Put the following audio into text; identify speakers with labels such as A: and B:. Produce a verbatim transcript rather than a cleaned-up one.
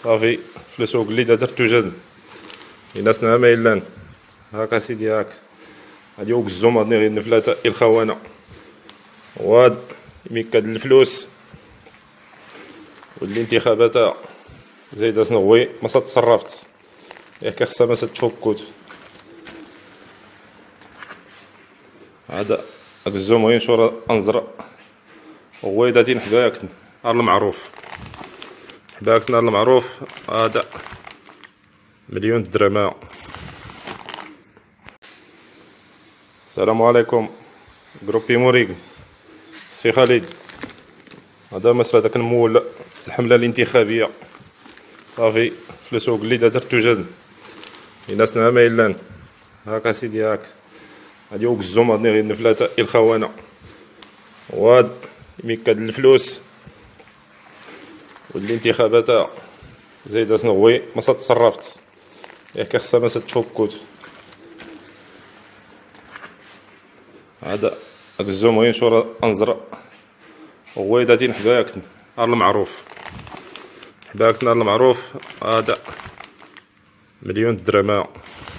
A: صافي فلوسو قليده درتو جد الناس نها مايلان. هاكا سيدي هاك هادي هو الزوم هادني غير نفلاتا الخونه وهاد ميكاد الفلوس والانتخابات زايده سنغوي ما تصرفت ياك خصها ما تفكوت. هذا هاك الزوم غير شورا انزر ويداتين حداك نهار المعروف حداك نهار المعروف. هذا مليون درهم. السلام عليكم جروبي موريك سي خالد. هذا مسألة داك المول الحملة الانتخابية صافي فلوسو قليده درتو جد الناس نها مايلان. هاكا سيدي هاك هادي هو الزوم هادني غير نفلاتا الخونه وهاد ميكاد الفلوس والانتخابات زايده سنغوي ما تصرفت ياك خصها ما تفكوت. هذا هاك الزوم غير شورا انزر ويداتين حداك نهار المعروف حداك نهار المعروف. هذا مليون درهم.